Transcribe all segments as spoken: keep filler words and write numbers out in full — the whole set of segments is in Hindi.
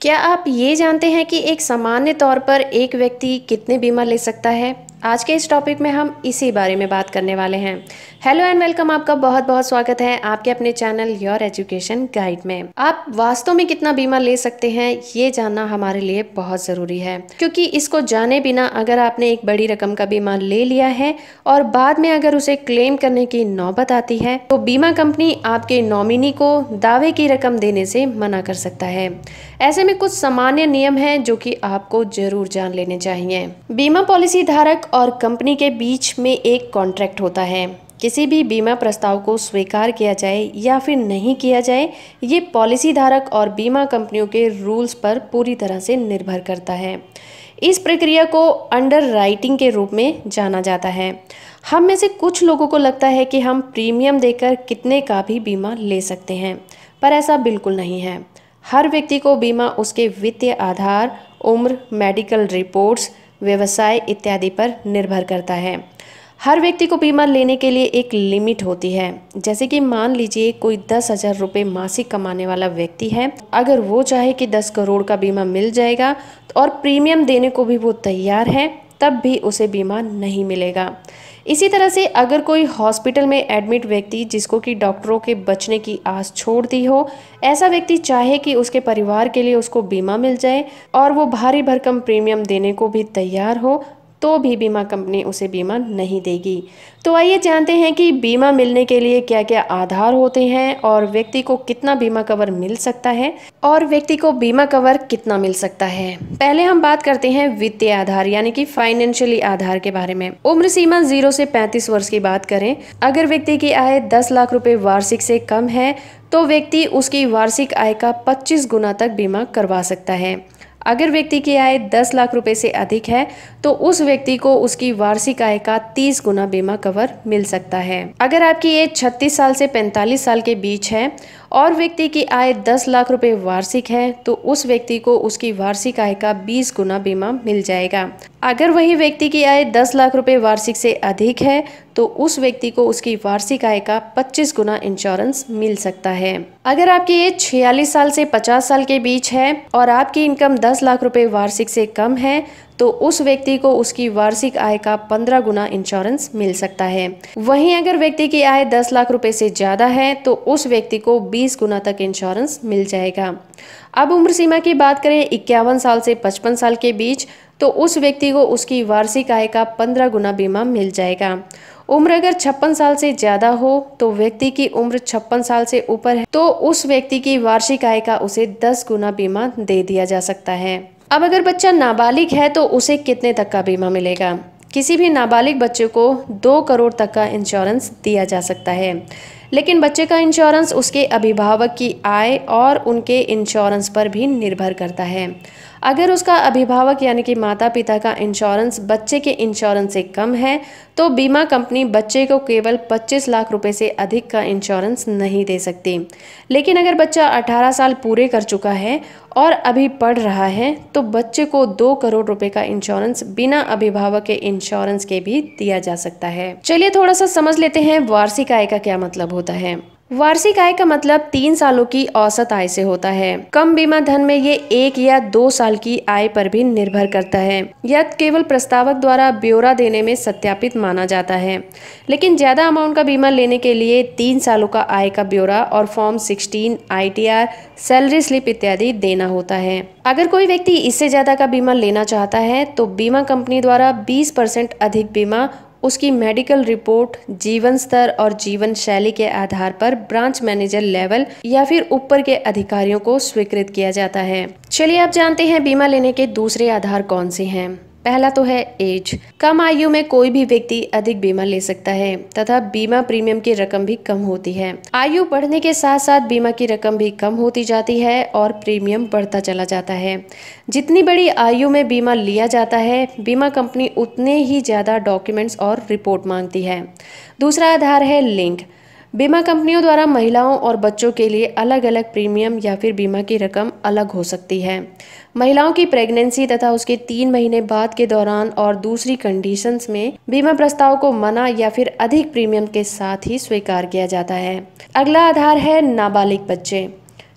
क्या आप ये जानते हैं कि एक सामान्य तौर पर एक व्यक्ति कितने बीमा ले सकता है? आज के इस टॉपिक में हम इसी बारे में बात करने वाले हैं। हेलो एंड वेलकम, आपका बहुत बहुत स्वागत है आपके अपने चैनल योर एजुकेशन गाइड में। आप वास्तव में कितना बीमा ले सकते हैं ये जानना हमारे लिए बहुत ज़रूरी है, क्योंकि इसको जाने बिना अगर आपने एक बड़ी रकम का बीमा ले लिया है और बाद में अगर उसे क्लेम करने की नौबत आती है तो बीमा कंपनी आपके नॉमिनी को दावे की रकम देने से मना कर सकता है। ऐसे में कुछ सामान्य नियम हैं जो कि आपको जरूर जान लेने चाहिए। बीमा पॉलिसी धारक और कंपनी के बीच में एक कॉन्ट्रैक्ट होता है। किसी भी बीमा प्रस्ताव को स्वीकार किया जाए या फिर नहीं किया जाए, ये पॉलिसी धारक और बीमा कंपनियों के रूल्स पर पूरी तरह से निर्भर करता है। इस प्रक्रिया को अंडर राइटिंग के रूप में जाना जाता है। हम में से कुछ लोगों को लगता है कि हम प्रीमियम देकर कितने का भी बीमा ले सकते हैं, पर ऐसा बिल्कुल नहीं है। हर व्यक्ति को बीमा उसके वित्तीय आधार, उम्र, मेडिकल रिपोर्ट्स, व्यवसाय इत्यादि पर निर्भर करता है। हर व्यक्ति को बीमा लेने के लिए एक लिमिट होती है। जैसे कि मान लीजिए कोई दस हजार रुपये मासिक कमाने वाला व्यक्ति है, अगर वो चाहे कि दस करोड़ का बीमा मिल जाएगा और प्रीमियम देने को भी वो तैयार है, तब भी उसे बीमा नहीं मिलेगा। इसी तरह से अगर कोई हॉस्पिटल में एडमिट व्यक्ति जिसको कि डॉक्टरों के बचने की आस छोड़ दी हो, ऐसा व्यक्ति चाहे कि उसके परिवार के लिए उसको बीमा मिल जाए और वो भारी भरकम प्रीमियम देने को भी तैयार हो, तो भी बीमा कंपनी उसे बीमा नहीं देगी। तो आइए जानते हैं कि बीमा मिलने के लिए क्या क्या आधार होते हैं और व्यक्ति को कितना बीमा कवर मिल सकता है और व्यक्ति को बीमा कवर कितना मिल सकता है। पहले हम बात करते हैं वित्तीय आधार यानी कि फाइनेंशियली आधार के बारे में। उम्र सीमा जीरो से पैंतीस वर्ष की बात करें, अगर व्यक्ति की आय दस लाख रुपए वार्षिक से कम है तो व्यक्ति उसकी वार्षिक आय का पच्चीस गुना तक बीमा करवा सकता है। अगर व्यक्ति की आय दस लाख रुपए से अधिक है तो उस व्यक्ति को उसकी वार्षिक आय का तीस गुना बीमा कवर मिल सकता है। अगर आपकी एज छत्तीस साल से पैंतालीस साल के बीच है और व्यक्ति की आय दस लाख रुपए वार्षिक है तो उस व्यक्ति को उसकी वार्षिक आय का बीस गुना बीमा मिल जाएगा। अगर वही व्यक्ति की आय दस लाख रुपए वार्षिक से अधिक है तो उस व्यक्ति को उसकी वार्षिक आय का पच्चीस गुना इंश्योरेंस मिल सकता है। अगर आपकी एज छियालीस साल से पचास साल के बीच है और आपकी इनकम दस लाख रुपए वार्षिक से कम है तो उस व्यक्ति को उसकी वार्षिक आय का पंद्रह गुना इंश्योरेंस मिल सकता है। वहीं अगर व्यक्ति की आय दस लाख रुपए से ज्यादा है तो उस व्यक्ति को बीस गुना तक इंश्योरेंस मिल जाएगा। अब उम्र सीमा की बात करें इक्यावन साल से पचपन साल के बीच तो उस व्यक्ति को उसकी वार्षिक आय का पंद्रह गुना बीमा मिल जाएगा। उम्र अगर छप्पन साल से ज्यादा हो तो व्यक्ति की उम्र छप्पन साल से ऊपर है तो उस व्यक्ति की वार्षिक आय का उसे दस गुना बीमा दे दिया जा सकता है। अब अगर बच्चा नाबालिग है तो उसे कितने तक का बीमा मिलेगा? किसी भी नाबालिग बच्चे को दो करोड़ तक का इंश्योरेंस दिया जा सकता है, लेकिन बच्चे का इंश्योरेंस उसके अभिभावक की आय और उनके इंश्योरेंस पर भी निर्भर करता है। अगर उसका अभिभावक यानी कि माता पिता का इंश्योरेंस बच्चे के इंश्योरेंस से कम है तो बीमा कंपनी बच्चे को केवल पच्चीस लाख रुपए से अधिक का इंश्योरेंस नहीं दे सकती। लेकिन अगर बच्चा अठारह साल पूरे कर चुका है और अभी पढ़ रहा है तो बच्चे को दो करोड़ रुपए का इंश्योरेंस बिना अभिभावक के इंश्योरेंस के भी दिया जा सकता है। चलिए थोड़ा सा समझ लेते हैं वार्षिक आय का क्या मतलब होता है। वार्षिक आय का मतलब तीन सालों की औसत आय से होता है। कम बीमा धन में ये एक या दो साल की आय पर भी निर्भर करता है। यह केवल प्रस्तावक द्वारा ब्यौरा देने में सत्यापित माना जाता है, लेकिन ज्यादा अमाउंट का बीमा लेने के लिए तीन सालों का आय का ब्यौरा और form sixteen, I T R, salary slip इत्यादि देना होता है। अगर कोई व्यक्ति इससे ज्यादा का बीमा लेना चाहता है तो बीमा कंपनी द्वारा बीस परसेंट अधिक बीमा उसकी मेडिकल रिपोर्ट, जीवन स्तर और जीवन शैली के आधार पर ब्रांच मैनेजर लेवल या फिर ऊपर के अधिकारियों को स्वीकृत किया जाता है। चलिए आप जानते हैं बीमा लेने के दूसरे आधार कौन से हैं। पहला तो है एज। कम आयु में कोई भी व्यक्ति अधिक बीमा ले सकता है तथा बीमा प्रीमियम की रकम भी कम होती है। आयु बढ़ने के साथ साथ बीमा की रकम भी कम होती जाती है और प्रीमियम बढ़ता चला जाता है। जितनी बड़ी आयु में बीमा लिया जाता है, बीमा कंपनी उतने ही ज्यादा डॉक्यूमेंट्स और रिपोर्ट मांगती है। दूसरा आधार है लिंग। बीमा कंपनियों द्वारा महिलाओं और बच्चों के लिए अलग अलग प्रीमियम या फिर बीमा की रकम अलग हो सकती है। महिलाओं की प्रेगनेंसी तथा उसके तीन महीने बाद के दौरान और दूसरी कंडीशंस में बीमा प्रस्ताव को मना या फिर अधिक प्रीमियम के साथ ही स्वीकार किया जाता है। अगला आधार है नाबालिग बच्चे।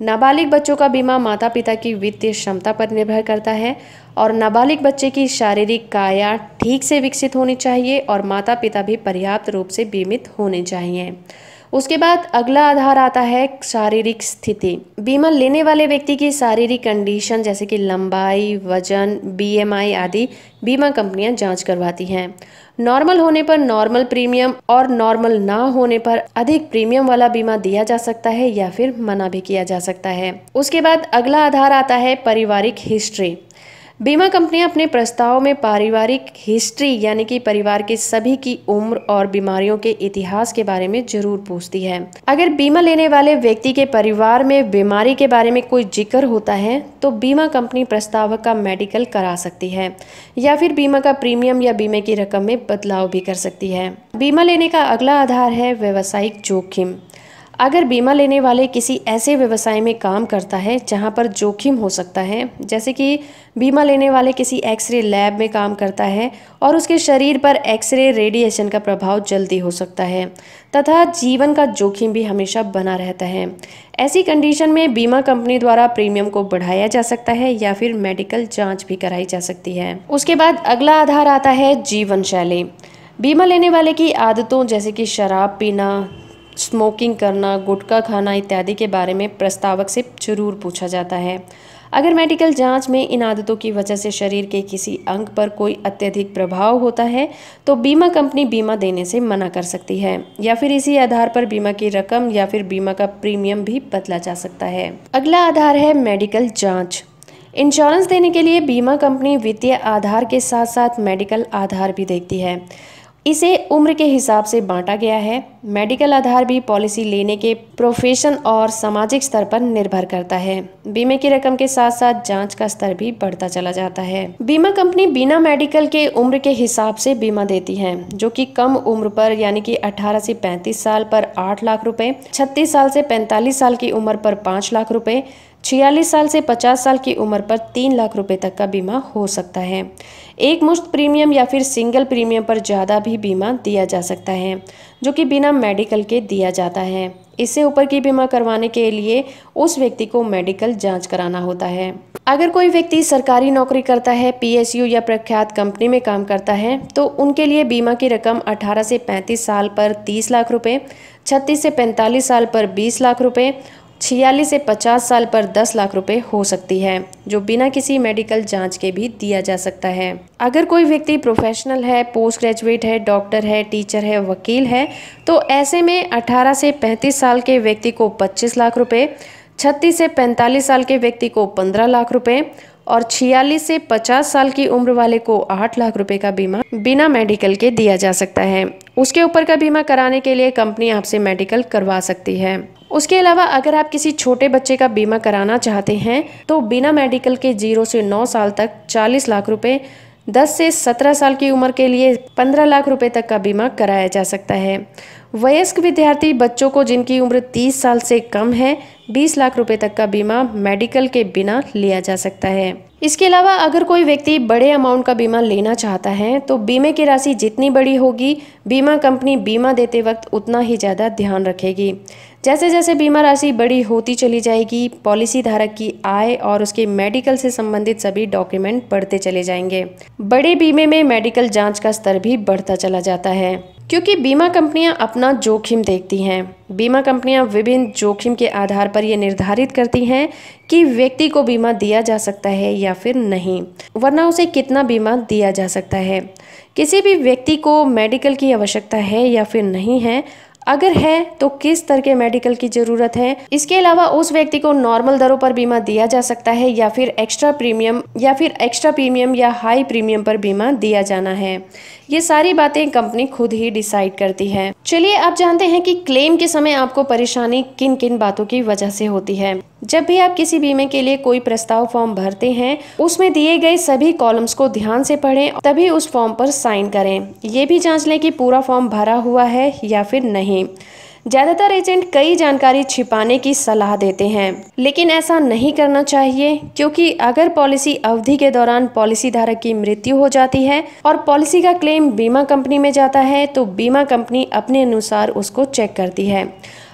नाबालिग बच्चों का बीमा माता पिता की वित्तीय क्षमता पर निर्भर करता है और नाबालिग बच्चे की शारीरिक काया ठीक से विकसित होनी चाहिए और माता पिता भी पर्याप्त रूप से बीमित होने चाहिए। उसके बाद अगला आधार आता है शारीरिक स्थिति। बीमा लेने वाले व्यक्ति की शारीरिक कंडीशन जैसे कि लंबाई, वजन, बी एम आई आदि बीमा कंपनियां जांच करवाती हैं। नॉर्मल होने पर नॉर्मल प्रीमियम और नॉर्मल ना होने पर अधिक प्रीमियम वाला बीमा दिया जा सकता है या फिर मना भी किया जा सकता है। उसके बाद अगला आधार आता है पारिवारिक हिस्ट्री। बीमा कंपनियां अपने प्रस्ताव में पारिवारिक हिस्ट्री यानी कि परिवार के सभी की उम्र और बीमारियों के इतिहास के बारे में जरूर पूछती है। अगर बीमा लेने वाले व्यक्ति के परिवार में बीमारी के बारे में कोई जिक्र होता है तो बीमा कंपनी प्रस्तावक का मेडिकल करा सकती है या फिर बीमा का प्रीमियम या बीमे की रकम में बदलाव भी कर सकती है। बीमा लेने का अगला आधार है व्यावसायिक जोखिम। अगर बीमा लेने वाले किसी ऐसे व्यवसाय में काम करता है जहां पर जोखिम हो सकता है, जैसे कि बीमा लेने वाले किसी एक्सरे लैब में काम करता है और उसके शरीर पर एक्सरे रेडिएशन का प्रभाव जल्दी हो सकता है तथा जीवन का जोखिम भी हमेशा बना रहता है, ऐसी कंडीशन में बीमा कंपनी द्वारा प्रीमियम को बढ़ाया जा सकता है या फिर मेडिकल जाँच भी कराई जा सकती है। उसके बाद अगला आधार आता है जीवन शैली। बीमा लेने वाले की आदतों जैसे कि शराब पीना, स्मोकिंग करना, गुटखा खाना इत्यादि के बारे में प्रस्तावक से जरूर पूछा जाता है। अगर मेडिकल जांच में इन आदतों की वजह से शरीर के किसी अंग पर कोई अत्यधिक प्रभाव होता है तो बीमा कंपनी बीमा देने से मना कर सकती है या फिर इसी आधार पर बीमा की रकम या फिर बीमा का प्रीमियम भी बदला जा सकता है। अगला आधार है मेडिकल जाँच। इंश्योरेंस देने के लिए बीमा कंपनी वित्तीय आधार के साथ साथ मेडिकल आधार भी देखती है। इसे उम्र के हिसाब से बांटा गया है। मेडिकल आधार भी पॉलिसी लेने के प्रोफेशन और सामाजिक स्तर पर निर्भर करता है। बीमे की रकम के साथ साथ जांच का स्तर भी बढ़ता चला जाता है। बीमा कंपनी बिना मेडिकल के उम्र के हिसाब से बीमा देती है, जो कि कम उम्र पर यानी कि अठारह से पैंतीस साल पर आठ लाख रुपए, छत्तीस साल से पैंतालीस साल की उम्र पर पाँच लाख रुपए, छियालीस साल से पचास साल की उम्र पर तीन लाख रुपए तक का बीमा हो सकता है। एक मुश्त प्रीमियम या फिर सिंगल प्रीमियम पर ज़्यादा भी बीमा दिया जा सकता है, जो कि बिना मेडिकल के दिया जाता है। इससे ऊपर की बीमा करवाने के लिए उस व्यक्ति को मेडिकल जांच कराना होता है। अगर कोई व्यक्ति सरकारी नौकरी करता है, पी एस यू या प्रख्यात कंपनी में काम करता है तो उनके लिए बीमा की रकम अठारह से पैंतीस साल पर तीस लाख रुपए, छत्तीस से पैंतालीस साल पर बीस लाख रुपए, छियालीस से पचास साल पर दस लाख रुपए हो सकती है, जो बिना किसी मेडिकल जांच के भी दिया जा सकता है। अगर कोई व्यक्ति प्रोफेशनल है, पोस्ट ग्रेजुएट है, डॉक्टर है, टीचर है, वकील है तो ऐसे में अठारह से पैंतीस साल के व्यक्ति को पच्चीस लाख रुपए, छत्तीस से पैंतालीस साल के व्यक्ति को पंद्रह लाख रुपए और छियालीस से पचास साल की उम्र वाले को आठ लाख रुपए का बीमा बिना मेडिकल के दिया जा सकता है। उसके ऊपर का बीमा कराने के लिए कंपनी आपसे मेडिकल करवा सकती है। उसके अलावा अगर आप किसी छोटे बच्चे का बीमा कराना चाहते हैं तो बिना मेडिकल के जीरो से नौ साल तक चालीस लाख रुपए, दस से सत्रह साल की उम्र के लिए पंद्रह लाख रुपए तक का बीमा कराया जा सकता है। वयस्क विद्यार्थी बच्चों को जिनकी उम्र तीस साल से कम है बीस लाख रुपए तक का बीमा मेडिकल के बिना लिया जा सकता है। इसके अलावा अगर कोई व्यक्ति बड़े अमाउंट का बीमा लेना चाहता है तो बीमे की राशि जितनी बड़ी होगी बीमा कंपनी बीमा देते वक्त उतना ही ज़्यादा ध्यान रखेगी। जैसे जैसे बीमा राशि बड़ी होती चली जाएगी पॉलिसी धारक की आय और उसके मेडिकल से संबंधित सभी डॉक्यूमेंट बढ़ते चले जाएंगे। बड़े बीमे में मेडिकल जांच का स्तर भी बढ़ता चला जाता है क्योंकि बीमा कंपनियां अपना जोखिम देखती हैं। बीमा कंपनियां विभिन्न जोखिम के आधार पर यह निर्धारित करती हैं कि व्यक्ति को बीमा दिया जा सकता है या फिर नहीं, वरना उसे कितना बीमा दिया जा सकता है। किसी भी व्यक्ति को मेडिकल की आवश्यकता है या फिर नहीं है, अगर है तो किस तरह के मेडिकल की ज़रूरत है। इसके अलावा उस व्यक्ति को नॉर्मल दरों पर बीमा दिया जा सकता है या फिर एक्स्ट्रा प्रीमियम या फिर एक्स्ट्रा प्रीमियम या हाई प्रीमियम पर बीमा दिया जाना है। ये सारी बातें कंपनी खुद ही डिसाइड करती है। चलिए अब जानते हैं कि क्लेम के समय आपको परेशानी किन किन बातों की वजह से होती है। जब भी आप किसी बीमे के लिए कोई प्रस्ताव फॉर्म भरते हैं उसमें दिए गए सभी कॉलम्स को ध्यान से पढ़ें, तभी उस फॉर्म पर साइन करें। ये भी जांच लें कि पूरा फॉर्म भरा हुआ है या फिर नहीं। ज़्यादातर एजेंट कई जानकारी छिपाने की सलाह देते हैं, लेकिन ऐसा नहीं करना चाहिए क्योंकि अगर पॉलिसी अवधि के दौरान पॉलिसी धारक की मृत्यु हो जाती है और पॉलिसी का क्लेम बीमा कंपनी में जाता है तो बीमा कंपनी अपने अनुसार उसको चेक करती है।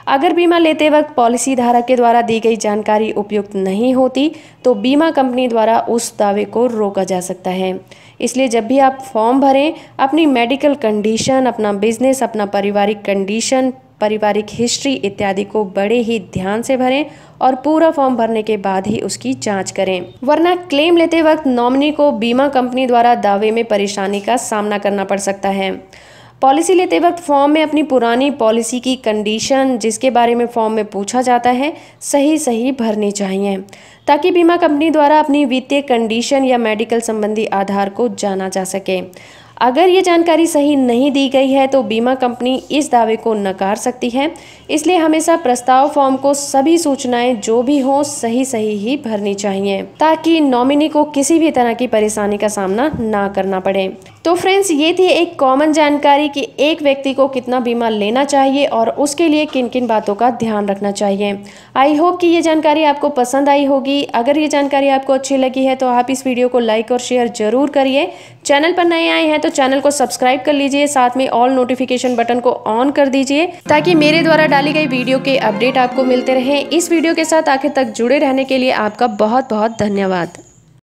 अगर बीमा लेते वक्त पॉलिसी धारक के द्वारा दी गई जानकारी उपयुक्त नहीं होती तो बीमा कंपनी द्वारा उस दावे को रोका जा सकता है। इसलिए जब भी आप फॉर्म भरें, अपनी मेडिकल कंडीशन, अपना बिजनेस, अपना पारिवारिक कंडीशन, पारिवारिक हिस्ट्री इत्यादि को बड़े ही ध्यान से भरें और पूरा फॉर्म भरने के बाद ही उसकी जांच करें, वरना क्लेम लेते वक्त नॉमिनी को बीमा कंपनी द्वारा दावे में परेशानी का सामना करना पड़ सकता है। पॉलिसी लेते वक्त फॉर्म में अपनी पुरानी पॉलिसी की कंडीशन, जिसके बारे में फॉर्म में पूछा जाता है, सही सही भरनी चाहिए ताकि बीमा कंपनी द्वारा अपनी वित्तीय कंडीशन या मेडिकल संबंधी आधार को जाना जा सके। अगर ये जानकारी सही नहीं दी गई है तो बीमा कंपनी इस दावे को नकार सकती है। इसलिए हमेशा प्रस्ताव फॉर्म को सभी सूचनाएं जो भी हों सही सही ही भरनी चाहिए ताकि नॉमिनी को किसी भी तरह की परेशानी का सामना ना करना पड़े। तो फ्रेंड्स, ये थी एक कॉमन जानकारी कि एक व्यक्ति को कितना बीमा लेना चाहिए और उसके लिए किन किन बातों का ध्यान रखना चाहिए। आई होप कि ये जानकारी आपको पसंद आई होगी। अगर ये जानकारी आपको अच्छी लगी है तो आप इस वीडियो को लाइक और शेयर जरूर करिए। चैनल पर नए आए हैं तो चैनल को सब्सक्राइब कर लीजिए, साथ में ऑल नोटिफिकेशन बटन को ऑन कर दीजिए ताकि मेरे द्वारा डाली गई वीडियो के अपडेट आपको मिलते रहें। इस वीडियो के साथ आखिर तक जुड़े रहने के लिए आपका बहुत बहुत धन्यवाद।